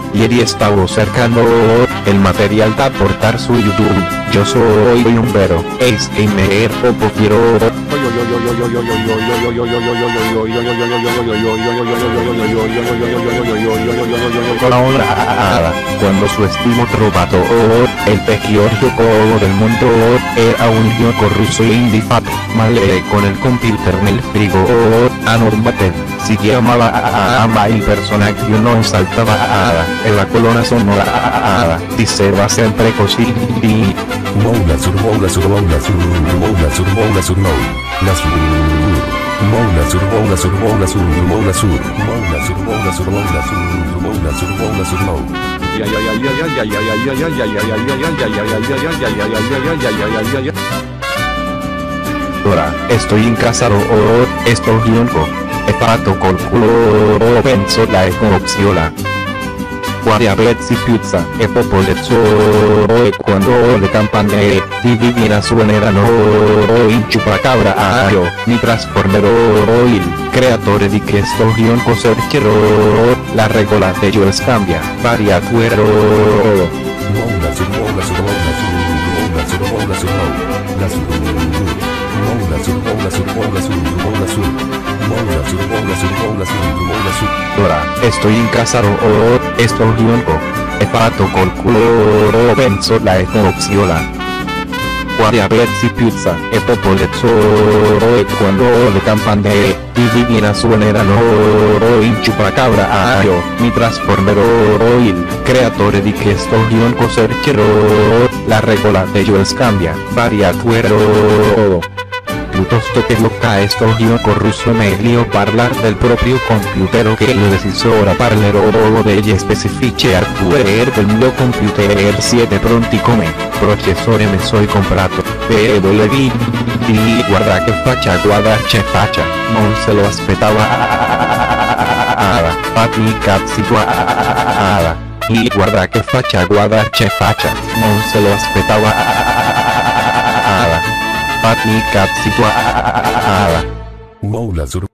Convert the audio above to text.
Ieri stavo cercando el material da portar su YouTube. Yo soy un vero gamer poco quiero. Ahora, cuando su estimo trovato el peor juego del mundo era un gioco ruso indifato, male con el computer nel frigo anormate, si chiamava ama il personaggio non saltava e la colonna sonora diceva sempre così. Moula sur moula sur moula sur moula sur moula sur no. La sur moula sur moula sur moula sur moula sur moula sur moula sur moula sur moula sur moula sur no. Ora estoy in casa sto gioco e fatto col culo penso la opziola. Guardia prezzi pizza e popolezzo e quando le campane divine suoneranno in chupacabra mi trasformerò il creatore di questo gioco cercherò la regola de Jules cambia varia tuero. Moula sur moula sur moula sur moula sur moula sur no. La sur moula sur moula sur moula sur moula sur moula sur moula sur moula sur moula sur. Ora estoy in casa sto gioco e fatto col culo penso la opziola. Guardia prezzi pizza e popolezzo e quando le campane divine suoneranno in chupacabra mi trasformerò il creatore di questo gioco cercherò la regola de Jules cambia varia tuero. Piuttosto che bloccare sto gioco russo meglio parlare del proprio computer che lo decisora parlerò degli specifici hardware del mio computer. Siete pronti come processore me soy comprato per volevi guarda che faccia non se lo aspettava fatti cazzi y guarda che faccia non se lo aspettava fatti cazzi Moula sur